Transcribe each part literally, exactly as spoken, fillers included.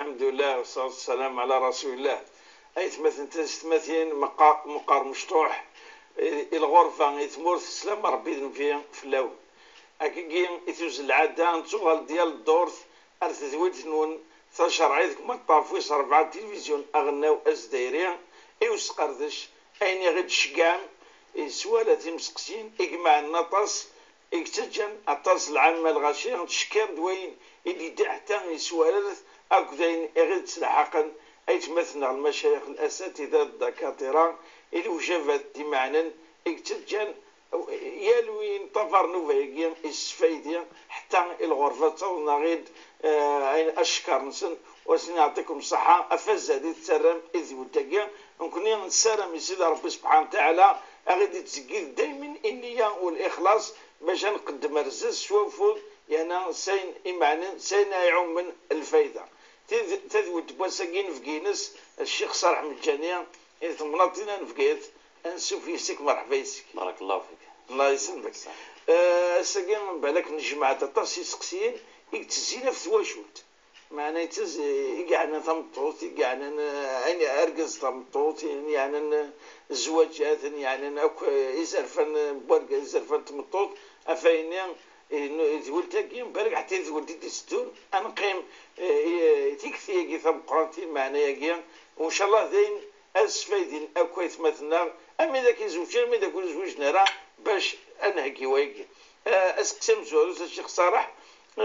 الحمد لله والصلاة والسلام على رسول الله. أيت مثلا تمثين مقار مقار مشطوح الغرفة يتمور سلام ربي فيها في اللون أكيد يتوز العادة نتوغل ديال الدورث أرث نون تشرعيك ما طافوش أربعة تلفزيون أغناو أزدايريا إيوس قردش أين يغد شقام سوالا تمسقسين إجماع النطاس إكتجن أطاس العامة الغاشية تشكر دوين اللي تحت يسوالث أكدين إغد سلحقا أي تمثلنا المشايخ الأساتذة الدكاترة اللي وجبت دمعنا إكتجن يالوين طفر نوفيقين السفايدين حتى الغرفة تونا غيد آه أشكر نسن وسنعطيكم صحة أفز هذه السلام إذ ودقيا نكون نسلم يسيد ربي سبحانه وتعالى أغيد تسجيل دايما النية والإخلاص باش نقدم رزاز شوفوا يعني سين إيمانا سين يعوم من الفايدة تذود بوساقين في جينس الشيخ صالح مجانية إذا مناطينا نفقيت نشوف يسك مرحبا يسك بارك الله فيك الله يسلمك أه ساقين من بالك من جماعة الطاسي سقسيين يتزينا في ثواشولت معنا يتز يقعنا ثمطوط يقعنا يعني أرقز ثمطوط يعني زواجات يعني أكو يزرفن برقة يزرفن تمطوط أفايني ذولت كيم بالك حتى ذولت تستون أنا قيم تكثي يجي ثم قرانتي معنا يجي وإن شاء الله ذين أسفيدين أكويت مثلنا أما إذا كي زوجين أما إذا كل زوجنا راه باش أنهكي ويجي أسقسم زوج الشيخ صالح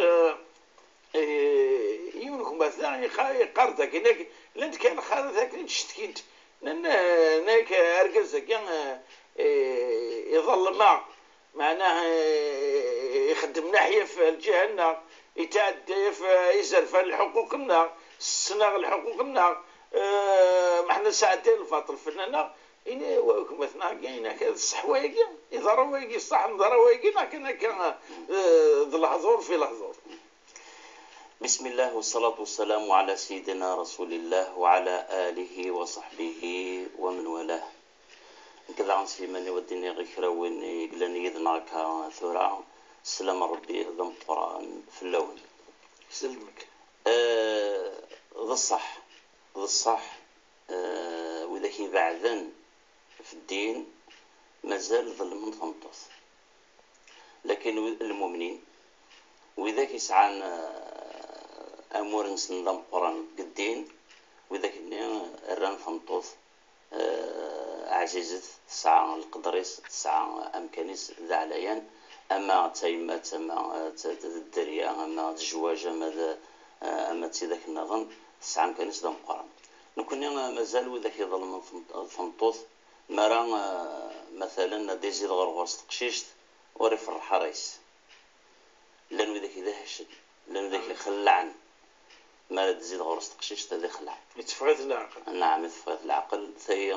يونكم مثلا يقاردك هناك لأنت كان خالد هاك نشتكيت لأن هناك أرقزك يعني يظل معه معناه يخدم ناحية في الجهة يتعدى في يزرف حقوقنا السنة الحقوقنا ما احنا ساعتين الفاطر الفنانة إني وكم مثلا كاين كذا الصحوايجي إذا روايجي صح نضر روايجي لكن كان ذو الحضور في الحضور. بسم الله والصلاة والسلام على سيدنا رسول الله وعلى آله وصحبه ومن والاه. كذا عن سيماني وديني غير وين يقلني يذناك ثورة سلام ربي ذم قرآن في اللون. سلمك. آه ذا الصح ذا الصح آه وإذا كي بعدن في الدين مازال ظلم ثمطوث لكن المؤمنين وإذا كي سعان أمور نسندم قرآن قدين وإذا كنا الران ثمطوث آه عزيزة تسعى القدريس تسعى أمكانيس ذا عليان أما تيمات أما الدريا أما الجواج أما أما تيداك النظام تسعى أمكانيس ذا مقارن نكون مازال وإذا كيظل من ثمطوث مرا مثلا ديزيد غرغوس تقشيشت وريف الحريس لأنه إذا كيدهش لأنه إذا كيخلعن ما تزيد غرس تقشيشت هذا خلع يتفقد العقل. نعم يتفقد العقل ثي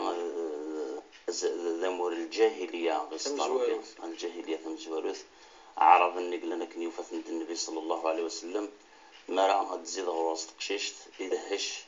ذمور الجاهلية الجاهلية ثم زواروث عرف النقل لنا كنيوفة النبي صلى الله عليه وسلم ما راه تزيد غرس تقشيشت يدهش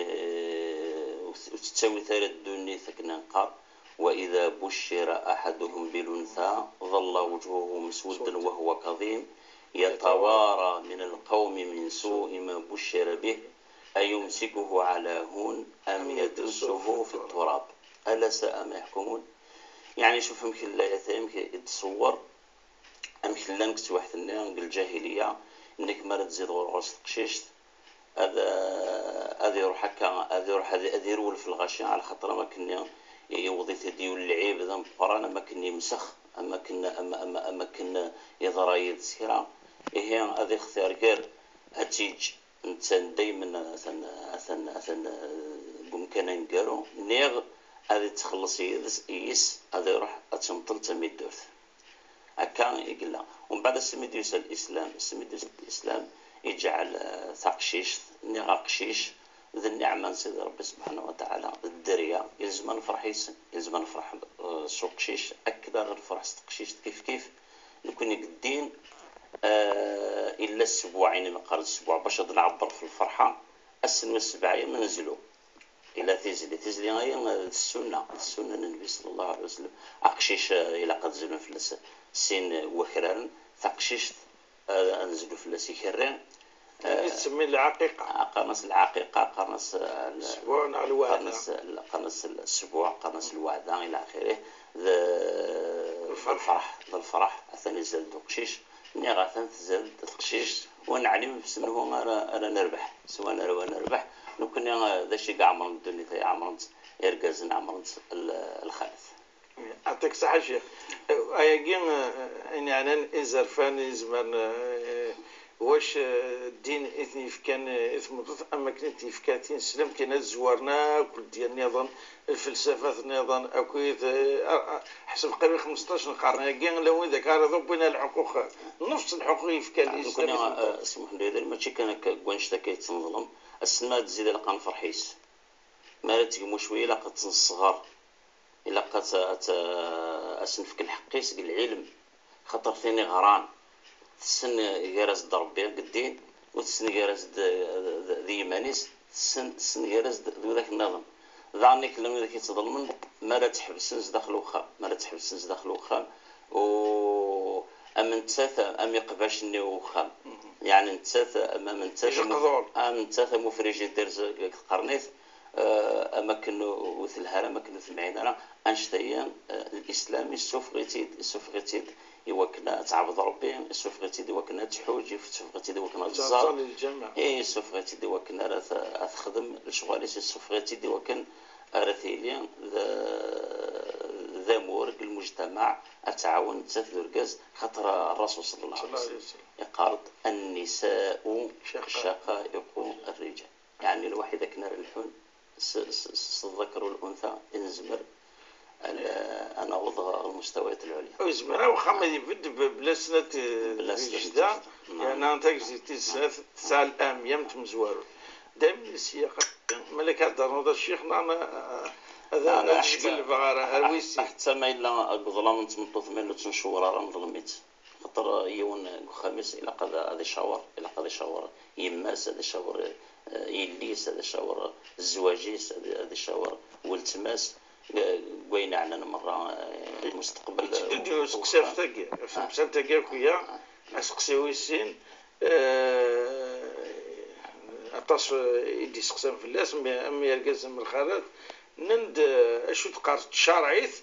وتسوي ثالث دوني ثكنا قار وإذا بشر أحدهم بالأنثى ظل وجهه مسودا وهو كظيم يتوارى من القوم من سوء ما بشر به أيمسكه على هون أم يدسه في التراب ألا ساء ما يحكمون. يعني شوف يمكن لا يمكن يتصور يمكن لا نكتب واحد الجاهلية إنك ما تزيد غرغوس تقشيشت هذا هذا يروح هكا هذا يروح هذا يرول في الغاشية على خاطر ما كنا يوظيف ديول العيب ذا مقرانا ما كنا يمسخ أما كنا أما أما أما كنا يضرايد سيرة إيه هذا اختيار غير هتيج إنسان دايما أثن أثن أثن ممكن نقارو نيغ هذا تخلص يس هذا يروح أتشمطل تميد دورث أكان يقلا ومن بعد السميديوس الإسلام السميديوس الإسلام يجعل ثقشيش نيغا قشيش ذي النعمة سيد ربي سبحانه وتعالى الدريا يلزم نفرح يسن يلزم نفرح سوق شيش أكثر نفرح قشيش كيف كيف نكون قدين آه إلا السبوعين مقار السبوع باش نعبر في الفرحة السن والسبعين ننزلوا إلا تزلي تزلي غير السنة السنة النبي صلى الله عليه وسلم أقشيش إلا قد زلوا في السن وكران ثقشيش آه نزلوا في السكران تسمي العقيقة قرنص العقيقة، قرنص الأسبوع نهار الوعدة، قرنص قرنص الأسبوع، قرنص الوعدة إلى آخره. الفرح الفرح ثاني زاد قشيش، ني غاثن تزاد قشيش ونعلم بسنه أنا أنا نربح، سواء أنا وأنا نربح ممكن ذا الشيء قاع عمرنا الدنيا تاعي عمرنا إرجازنا عمرنا الخالث. أعطيك صحة شيخ. أيقين يعني إزر فاني زمان واش الدين إثني كان إثم أما كنت كاتين سلم كنا زورنا كل ديال نظام الفلسفة نظام أكيد حسب قبل خمسطاش قرن يقين لو إذا كان ربنا الحقوق نفس الحقوق كان الإسلام. كنا اسمح لي هذا ماشي كان كوانشتا كيتنظلم السنة تزيد لقى نفرحيس ما تقمو شوية لقى الصغار إلا قات أسنفك الحقيس العلم خاطر ثاني غران تسن جرس ضربي قدين وتسن جرس ذي مانيس تسن تسن جرس ذاك النظام ظاني كلام ذاك يتظلمن ما لا تحبسنش داخل وخا ما لا تحبسنش داخل وخا و أما نتساثى أم يقباش ني وخا يعني نتساثى أما من تساثى أم نتساثى مفرجي درز قرنيث أماكن وثل هذا أماكن وثل معينة أنشتيا الإسلامي السوفغيتيد السوفغيتيد يوكنا تعبد ربي السوفغيتيد يوكنا تحوج السوفغيتيد يوكنا تزار إيه السوفغيتيد يوكنا راث أخدم الشغالي السوفغيتيد يوكن أرثيليا ذا مورق المجتمع التعاون تساث الرجاز خاطر الرسول صلى الله عليه وسلم يقال النساء شقائق الرجال يعني الواحدة كنا الحن الذكر والأنثى إنزمر أنا وضع المستويات العليا. إنزمر وخمد يبد بلسنة الجدة يعني أنت تسعة تسعة الأم يمت مزوار دائما السياق ملك هذا هذا الشيخ نعم هذا الشكل بغارة هرويسي حتى ما إلا الظلام نتمطط من لو تنشور راه مظلميت خاطر يوم خميس إلا قضى هذا شاور إلا قضى شاور يماس هذا شاور يليس هذا شاور الزواجيس هذا شاور والتماس وين عنا مرة المستقبل تديو سقساف تاكي سقساف تاكي كويا اسقسي ويسين اطاس يدي سقسام في اللاس أمي يرقز من الخارج نند اشو تقارت شرعيث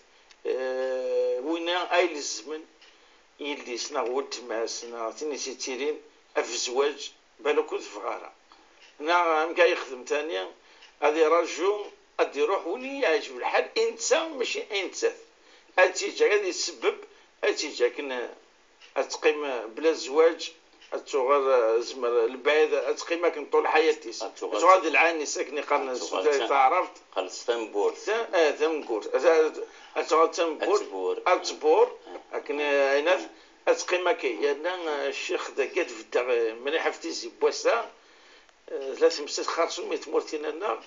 وين ايل الزمن يلي سنا ولت مع سنا تني سيتيرين في الزواج بالو كنت في غاره انا مكا يخدم ثانيا هذه رجل ادي روح ولي يعجب الحال انسان ماشي انسان هاتي جا غادي يسبب هاتي جا كنا اتقيم بلا زواج اتغير زمر البعيد اتقيم كن طول حياتي اتغاد العاني ساكني قرن السوداء تعرفت قال ستنبور اه ثمبور اتغاد ثمبور اتبور لكن هنا اتقيم كي يعني الشيخ ذا قد في الدار من حفتي زي بوسا ثلاث مسات خارصون ميتمورتين لنا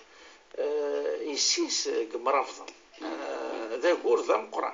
يسيس مرافضا ذا قول ذا مقران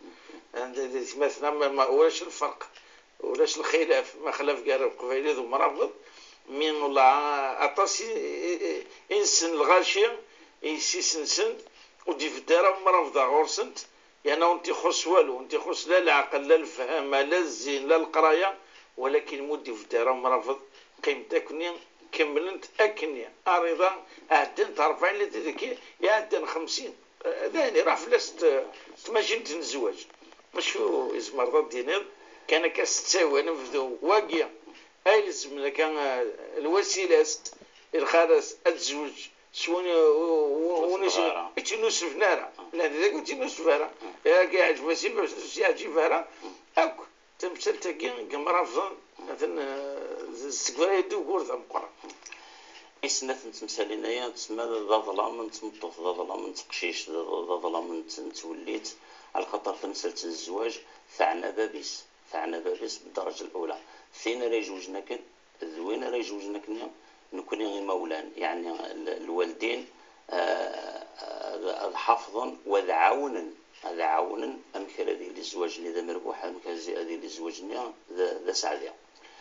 مثلا ما ولاش الفرق ولاش الخلاف ما خلاف قال قبيلي ذو مرافض من والله اطاس انسن الغاشي يسيس نسن ودي في الدار مرافضا غورسنت يعني انت خص والو انت خص لا العقل لا الفهم لا الزين لا القرايه ولكن مودي في الدار مرافض قيمتك كملت أكني أريضا أهدن ترفعين لتذكي يهدن خمسين ذاني راح فلست تماشين تنزواج مشو اسم مرضى دينير كان كاستساوي نفذو واقيا أي لازم كان الوسيلة الخالص الزوج شوني ونسي اتنوس في نارا لا ذاك اتنوس في نارا يا قاعد وسيلة بس يعجب فارا أك تمثل تكين كمرة فضل مثلا استقبال يدو قرض مقرن إسنة تمثالين يا تسمى ذا ظلام تمطف ذا ظلام تقشيش ذا ظلام توليت على خاطر تمثلة الزواج ثعنا بابيس ثعنا بابيس بالدرجة الأولى ثين راه يجوجنا كن ذوين راه يجوجنا كنا نكون غير مولان يعني الوالدين حفظا وذعاونا هذا عاونا أمثل هذه للزواج اللي ذا مربوح أمثل هذه للزواج ذا سعدية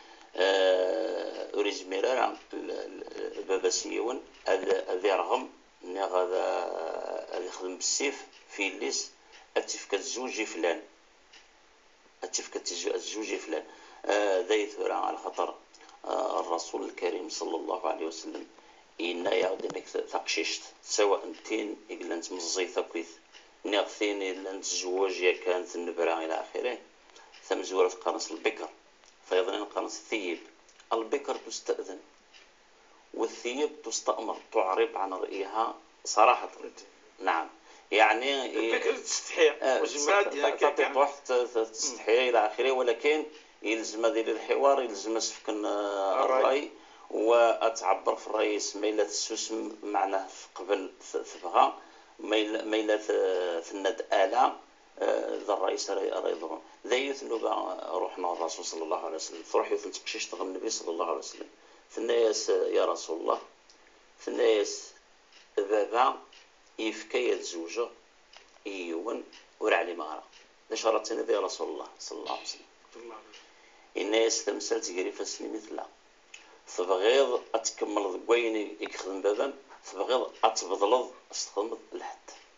أريد مرارا بابا سيون هذا رغم أن هذا يخدم بالسيف في الليس أتفك الزوج فلان أتفك الزوج فلان ذا يثور على خطر الرسول الكريم صلى الله عليه وسلم إن يعود إنك تقشيشت سواء تين إجلنت مزيثة كويث نغثين إجلنت زواج يا كانت النبرة إلى آخره ثم زورة قرنص البكر فيظن قرنص الثيب البكر تستأذن والثيب تستأمر تعرب عن رأيها صراحة. نعم يعني البكر تستحي تعطي واحد تستحي إلى آخره ولكن يلزم هذه الحوار يلزم سفكن الرأي وأتعبر في الرأي ميلة السوسم معناه قبل ثبغى ميلة في الند آلة ذا الرئيس ريضون ذا يثلو روحنا الرسول صلى الله عليه وسلم فروح يثل تقشيش تغل النبي صلى الله عليه وسلم في الناس يا رسول الله في الناس بابا يفكي الزوجة إيوان ورعلي مهرة نشرتنا ذا يا رسول الله صلى الله عليه وسلم الناس تمثل تجري فسني مثلها فبغيض أتكمل ضقوين يخدم بابا فبغيض أتبضلض أستخدم لحد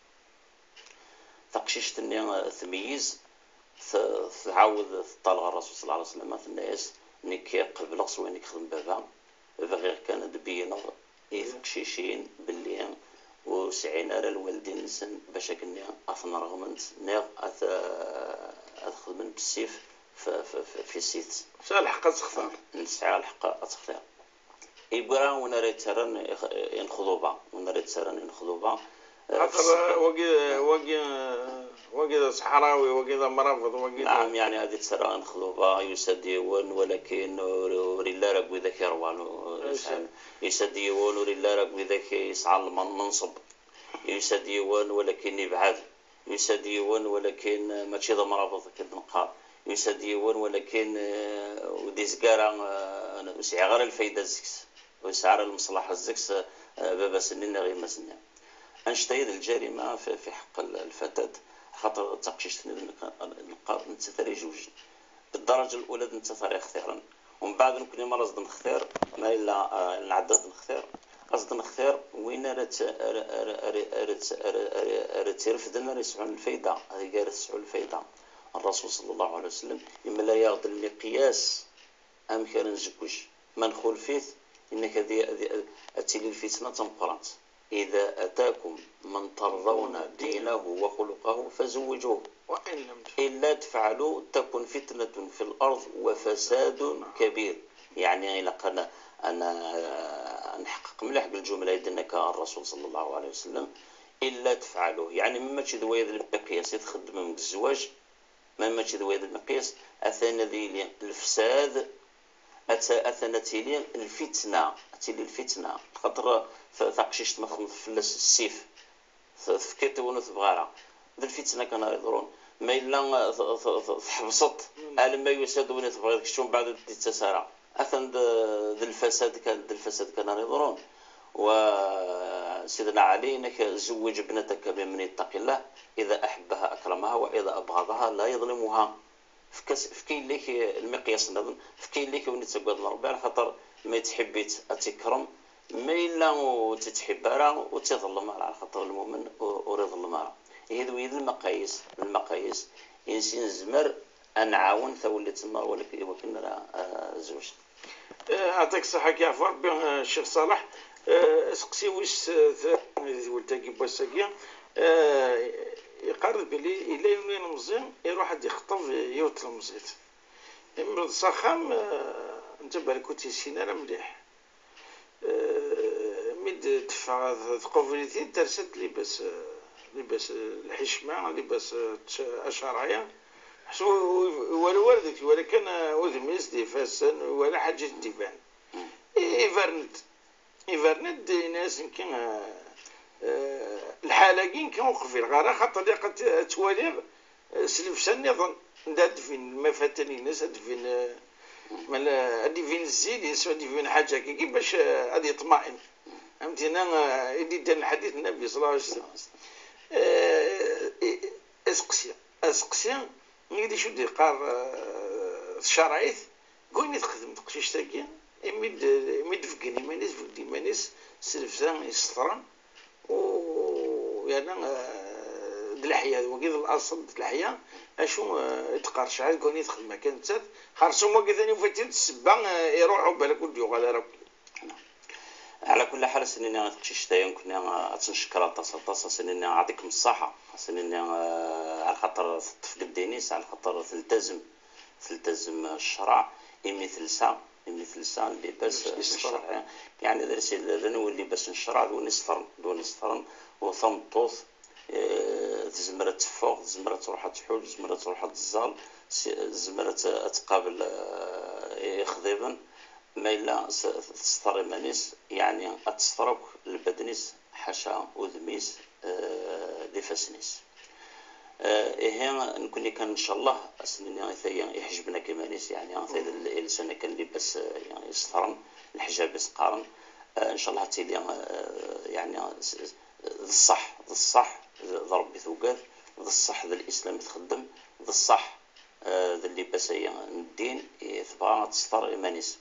تقشيش تنيا تمييز تعاود طالع الرسول صلى الله عليه وسلم في الناس نكي قبل غصوين يخدم بابا بغير كان دبينا يتقشيشين باللي وسعينا للوالدين نسن باش كنا أثنرهم انت نيغ أخدم بالسيف في, في, في السيت سال الحق تختار نسعى الحق تختار يبقى ونريد ترن ينخضوبا ونريد ترن ينخضوبا خاطر وقي وقي وقي صحراوي وقي مرافض وقي نعم يعني هذه ترى ينخضوبا يسديون ولكن وريلا ربي ذاك يروان يسديون وريلا ربي ذاك يسعى المنصب يسديون ولكن يبعد يسديون ولكن ما تشي مرافض كنقار يسديون ولكن وديزكارا وسع غير الفايدة الزكس وسعر المصلحة الزكس بابا سنين غير ما سنين أنشتيد الجريمة في حق الفتاة خاطر تقشيش النقار نتثري جوج بالدرجة الأولى نتثري اختيارا ومن بعد ممكن ما رصد نختار ما إلا نعدد نختار قصد نختار وين رت رت رت رفدنا رسعون الفايدة هذه قالت رسعون الفايدة الرسول صلى الله عليه وسلم إما لا ياخذ المقياس أم كان زكوش من خلفيت إنك هذه أتيلي الفتنة تنقرنت إذا أتاكم من ترضون دينه وخلقه فزوجوه وإن لم إلا تفعلوا تكن فتنة في الأرض وفساد كبير يعني لقنا أنا نحقق ملح بالجملة يدنك الرسول صلى الله عليه وسلم إلا تفعلوا يعني مما تشدوا هذا المقياس يتخدم من الزواج مما تشدوا هذا المقياس أثنى ذي الفساد أثنى تيلي الفتنة تيلي الفتنة خاطر ثقشيش مثلا في السيف فكيت ونث بغارة ذي الفتنة كانوا يضرون ما إلا تحبسط ألم ما يساد ونث بغارة شون بعد التسارع أثن ذي الفساد كان ذي الفساد كانوا يضرون وسيدنا علي إنك زوج ابنتك بمن يتقي الله إذا أحبها أكرمها وإذا أبغضها لا يظلمها فكي ليك المقياس نظن فكي ليك ونتقاد ربي على خاطر ما تحبي أتكرم ما إلا وتتحبها وتظلم على خاطر المؤمن ويظلم على هذو هذ المقاييس المقاييس إنسان زمر أن عاون ثولت النار ولكن وكنا زوج. أعطيك الصحة كيف ربي الشيخ صالح سقسي وش ولتاكي بوساكيا يقرب بلي إلا يونين مزيان يروح حد يخطف يوتل مزيت من الصخام انت بالكوتي سينا مليح مد تفع ثقوفيتي ترست لباس لباس الحشمة لباس أشعرية حسو ولا وردك ولا كان وذميس دي فاسن ولا حاجة ديفان إيفرنت إيفرنت ناس يمكن الحالاقين كنوقف الغارة خاطر لقد تواليغ سلف سن يظن داد فين ما فاتني الناس هاد فين مال هادي فين الزيد يسوى هادي فين حاجة كي باش هادي يطمئن فهمتينا يدي دار الحديث النبي صلى الله عليه وسلم اسقسيا اسقسيا يدي شو دي قار الشرعيت كون يتخدم تقشيش تاكيا يمد يمد فكني مانيس فكدي مانيس سلف سن يسطرن و يعني د الحياه وكيد الاصل د الحياه اشو يتقرش عاد كون يدخل ما كانت خرصوا وكي ثاني فاتين السبه يروحوا بالك ودي وغالا راه على كل حال سنين غتمشي شتايا كنا تنشكر طاس طاس سنين يعطيكم الصحه سنين على خاطر تفقد دينيس على خاطر تلتزم تلتزم الشرع يمثل سا يمثل سا اللي بس الشرع يعني درسي نولي بس نشرع دون نسترن دون نسترن وثم طوث زمرة تفوق زمرة تروح تحول زمرة تروح تزال زمرة تقابل يخذبن ما إلا تستر مانيس يعني أتسترك البدنيس حشا وذميس لفسنيس إيه نكون كان إن شاء الله أسنين ثيا يحجبنا كمانيس يعني ثيا الإنسان كان لبس يعني يسترن الحجاب يسقارن إن شاء الله تيلي يعني الصح الصح ذا ربي ثوقات ذا الصح ذا الإسلام يتخدم ذا الصح ذا اللباس الدين تبغى تستر إيمانيس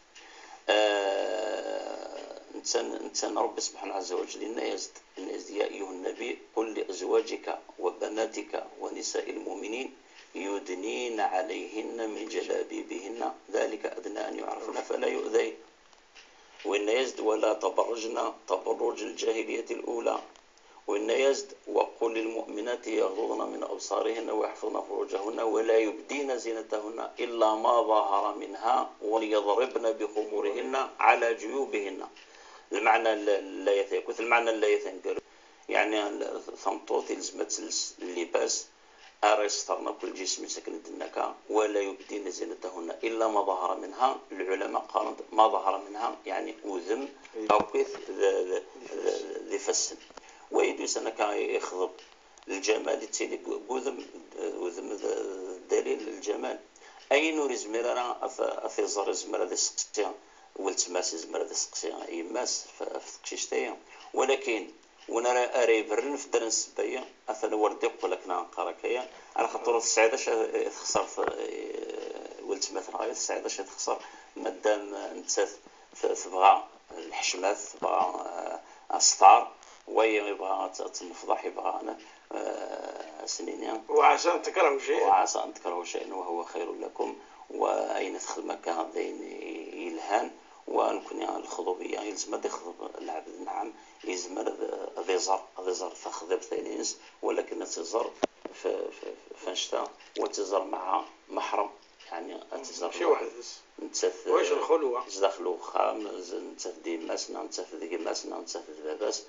إنسان إنسان ربي سبحانه عز وجل إن يزد إن يزد يا أيها النبي قل لأزواجك وبناتك ونساء المؤمنين يدنين عليهن من جلابيبهن ذلك أدنى أن يعرفن فلا يؤذين وإن يزد ولا تبرجن تبرج الجاهلية الأولى وإن يزد وقل للمؤمنات يغضضن من أبصارهن ويحفظن فروجهن ولا يبدين زينتهن إلا ما ظهر منها وليضربن بخمورهن على جيوبهن المعنى لا يثيكوث المعنى لا يثنقل يعني ثمطوط لزمت اللباس أرسترنا كل جسم سكن النكا ولا يبدين زينتهن إلا ما ظهر منها العلماء قالوا ما ظهر منها يعني أذم أو كيف ذي فسن ويدوس أنا كان يخضب الجمال تيلي بوذم وذم دليل الجمال أي نور زميرنا أثي زر زمير ذي سقسيا والتماس زمير ذي سقسيا أي ماس فتقشيشتيا ولكن ونرى أري برن في درن السبايا أثنا وردي يقول لك نقرا كيا على خاطر السعادة تخسر والتماس غير السعادة تخسر مادام أنت تبغى الحشمات تبغى أستار ويا يبغى تمفضح يبغى أنا سنين وعسى أن تكرهوا شيئا وعسى أن تكرهوا شيئا وهو خير لكم وأين تدخل مكان ذين يلهان ونكون الخضوبية يلزم يخضب العبد نعم يلزم ذي زر ذي زر تخذب ثانيس ولكن تزر فنشتا وتزر مع محرم يعني تزر شي واحد بس نتسف واش الخلوة تدخلوا خام نتسف دي مسنا نتسف دي مسنا نتسف باباس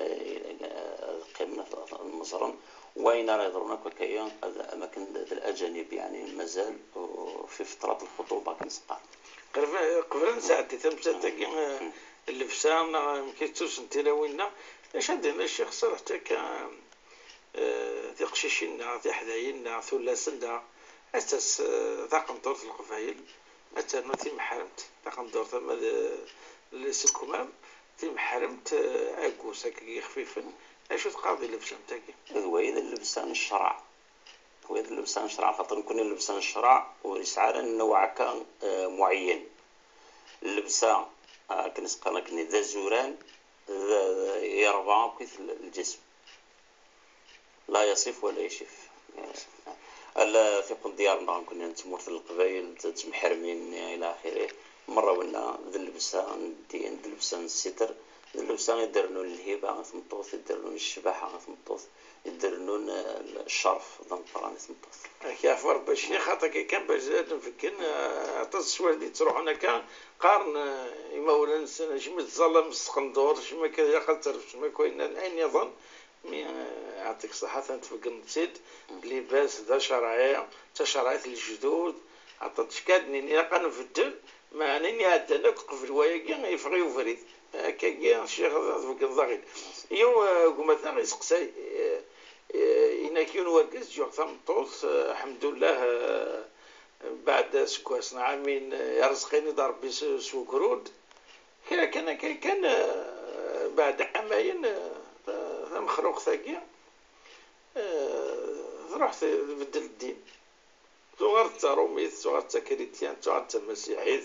قمنا المزرن وين راه يضرونك وكاين اماكن الاجانب يعني مازال في فتره الخطوبه كنسقى قبل نساعدي تمساتك اللبسان ما كيتوش انت لوينا اش عندنا الشيخ صراحه ك تقشيشنا تي حداينا ثلاثنا اساس طاقم دور القفايل حتى نوتي محرمت طاقم دور ثم السكمام تي محرمت اكوس هكا خفيفا اش تقاضي اللبسان تاعي هو اذا اللبسان الشرع هو اذا اللبسان الشرع خاطر نكون اللبسان الشرع ويسعى نوع كان معين اللبسان كنسقى لك ذا زوران يربع كيف الجسم لا يصف ولا يشف الا في قل ديارنا كنا نتمر في القبائل تمحرمين الى اخره مره ولا ذا اللبسان الدين ذا اللبسان الستر ذا اللبسان يديرنون الهبه غتمطوط يديرنون الشباحه غتمطوط يديرنون الشرف ضنطران غتمطوط كيف ربي شي خاطر كي كان باش نفكن تصوير اللي تروح هنا كان قارن يمولا شي ظلم السقندور شي ما كذا خاطر ما كاين العين يظن يعطيك الصحة تنتفكر نسيت بلباس ذا شرعي تشرعيت الجدود عطات شكادني ني قنفدل ما نني عدنا قفل وياكي يفغي وفريد هكاكي الشيخ تفكر ضغيط يو قمتنا يسقسي إنا كي نوركز جو ثمطوط الحمد لله بعد سكواسنا عامين يرزقني ضربي سوكرود كان كان كان بعد عامين مخلوق ثاقي رحت بدل الدين صغرت روميت صغرت كريتيان صغرت مسيحيت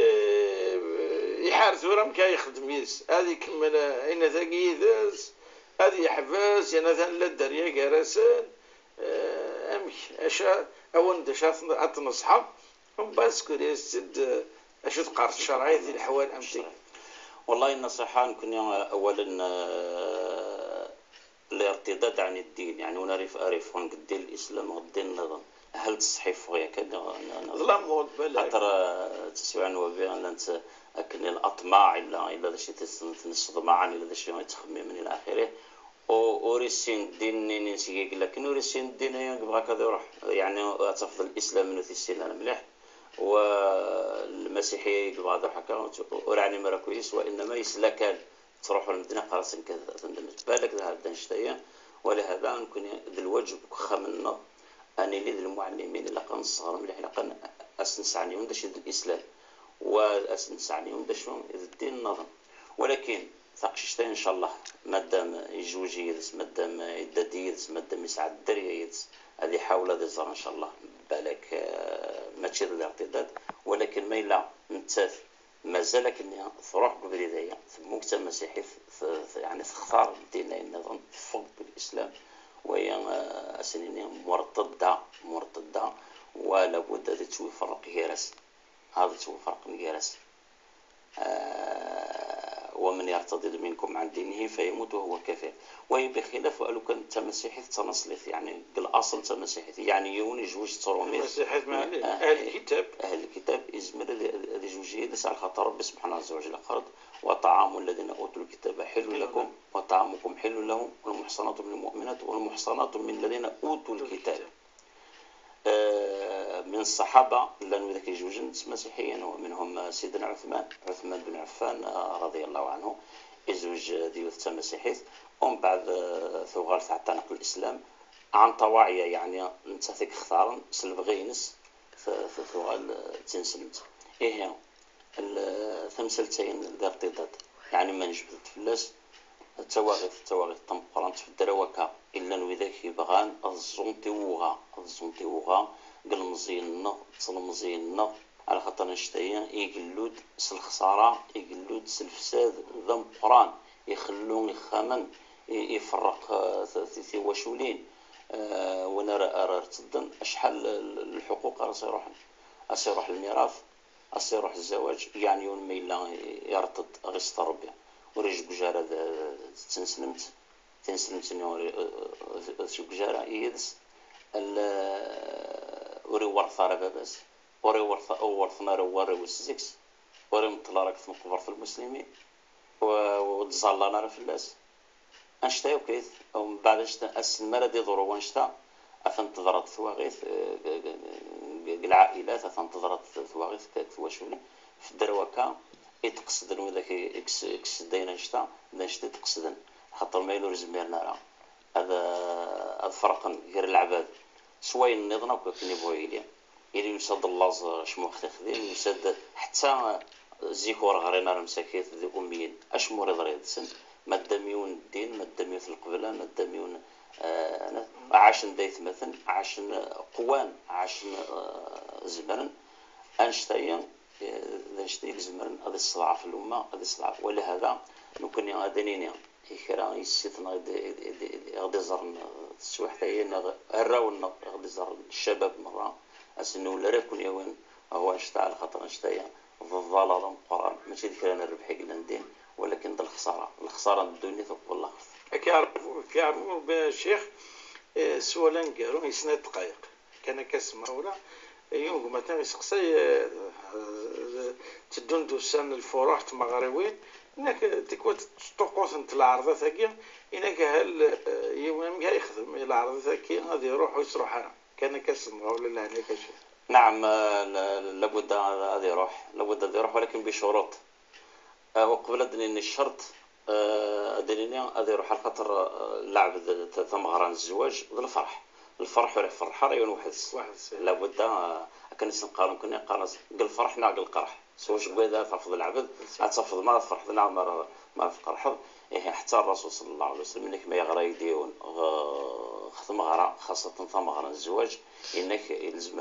يحارث ورا مكا يخدم يس هذيك من اين ثاقي ذاز هذه يحبس يعني مثلا لا الدريا جرسان امك اشا اول دشات اتنصحى ومن بعد سكري السد اشو تقارت الشرعيه ديال الحوال امتي. والله النصيحة نكون أولا آه، الارتداد عن الدين، يعني ونعرف أعرف عن الدين الإسلام والدين النظام هل تصحيح ويا كذا ظلام مود بلا خاطر تسوى عن وبيان أنت أكن الأطماع إلا إلا ذا شيء تنصد معا إلا ذا شيء يتخمم من إلى آخره وريسين الدين نسيك لكن وريسين الدين يبغى كذا يروح يعني تفضل الإسلام من السين أنا مليح والمسيحية يبغى هذا حكا ورعني مرة كويس وإنما يسلكان تروحوا المدينة قراصن كذا تندمج بالك هذا نشتيا ولهذا نكون ذي الواجب خمنا أني لذي المعلمين اللي قن الصغار مليح لقن أسنسعني وندش الإسلام وأسنسعني وندش الدين النظام ولكن ثقشتين إن شاء الله مادام يجوجي يدس مادام يددي يدس مادام يسعد الدريا يدس هذه حاول هذه الزر إن شاء الله بالك ما تشير الارتداد ولكن ما إلا نتاث ما زالك إني ثروح قبل ذي مجتمع مسيحي يعني تختار الدين النظام فوق بالإسلام وهي أسنين مرتدة مرتدة ولا بد أن تسوي فرق جالس هذا تسوي فرق جالس ومن يرتضي منكم عن دينه فيموت وهو كافر وهي بخلاف قالوا كنت مسيحي تنصلث يعني بالاصل تمسيحي يعني يوني جوج ترومي مسيحي مع اهل الكتاب اهل الكتاب ازمر هذه جوجيه دس على خاطر ربي سبحانه عز وجل قرض وطعام الذين اوتوا الكتاب حل لكم وطعامكم حل لهم والمحصنات من المؤمنات والمحصنات من الذين اوتوا الكتاب من الصحابة لأنه ذاك يجوجن مسيحيين ومنهم سيدنا عثمان عثمان بن عفان رضي الله عنه يزوج ديوث مسيحيث ومن بعد ثغال تعتنق الإسلام عن طواعية يعني نتاثك اختارا سلبغينس ثغال تنسلمت إيه الثمثلتين ذا ارتداد يعني ما نجبدت فلاس التواغيث التواغيث تم قرانت في الدروكة إلا نوذاك يبغان الزونتي وغا الزونتي وغا قل مزيننا تصل مزيننا على خاطر نشتيا يقلود سالخسارة يقلود سالفساد ذم قران يخلون يخامن يفرق ثي وشولين أه ونرى أرى تدن أشحال الحقوق راسي يروح أسي يروح الميراث أسي يروح الزواج يعني يوم ميلا يرتد غيست ربي وريج بجارة تنسلمت تنسلمت إنه شو بجارة يدس ال وري ورثة باباس وري ورثة أو ورثنا رواري وسزكس وري مطلع راك في مقبرة المسلمين وتزالنا في الناس أنشتا وكيف أو من بعد أنشتا السنمرة دي ضروا وانشتا أثنتظرت ثواغيث العائلات أثنتظرت ثواغيث كثواشولي في الدروكة يتقصدن وذاك إكس إكس دينا نشتا نشتا تقصدن خاطر ما يلو رزميرنا راه هذا هذا فرق غير العباد سواء النظام وكيف يبغوا يلي يلي يسد الله شمو خدين يسد حتى زيكور غرينا المساكيت ذي أميين أش مريض ريدسن مداميون الدين مداميون القبلة مداميون آه عاشن ديث مثلا عاشن قوان عاشن آه زمرن أنشتاين ذنشتي زمرن هذا الصداع في الأمة هذا الصداع ولهذا نكون أدنيني كرا يسيتنا غادي زرن سوا حتى هي الراون غادي زرن الشباب مرة أسنو ولا راكون يوين هو أنشتا على خاطر أنشتاين الضلال القرآن ماشي ذيك أنا الربح قلندين ولكن ذا الخسارة الخسارة الدنيا ثق والله كيعرفوا كيعرفوا بالشيخ سؤالان قالوا يسنى دقائق كان كاسمه ولا يوم مثلا يسقسي تدون دوسان الفروح المغربيين انك تكوت تطقوس انت العرضه ثقيل انك هل يوم جاي يخدم العرضه ثقيل غادي يروح ويصروح انا كان كاسمه ولا لا هناك شيء نعم لابد هذا يروح لابد هذا يروح ولكن بشروط وقبل ان الشرط دليلي هذا يروح على خاطر لعب ثم غران الزواج والفرح الفرح ولا الفرح ريون واحد لابد كان نقارن كنا نقارن قال فرح ناقل القرح سواش بغيت ترفض العبد ترفض ما فرح نعم ما في قرح حتى الرسول صلى الله عليه وسلم انك ما يغرى يديون ختم غرا خاصة ثم غران الزواج انك يلزم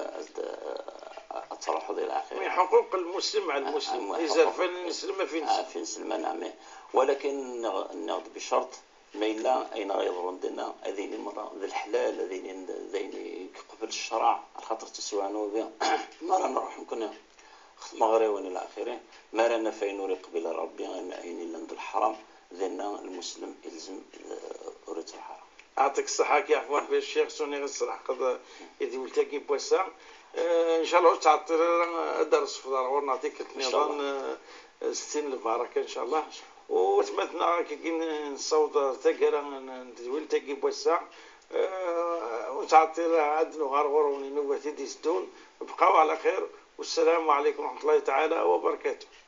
الترحض الى اخره من حقوق المسلم على المسلم اذا فين نسلم فين في نسلم نعم ولكن ناخذ بشرط ما إلا أين غيظهرون دنا هذين مرة ذا الحلال هذين ذين قبل الشرع خاطر تسوانو بها مرة نروح يمكن مغريون إلى آخره ما رانا فين نوري قبل ربي أن أين إلا عند الحرام ذنا المسلم يلزم أريد الحرام. يعطيك الصحة كي عفوا في الشيخ سوني الصراحة قد يدي ولتاكي بوسع إن شاء الله تعطي درس في دار ونعطيك النظام ستين البركة إن شاء الله وتمتنا كي نصوت تقرا ندويل تاكي بوسع وتعطي عدن وغرغر ونوبة ديستون بقاو على خير والسلام عليكم ورحمة الله تعالى وبركاته.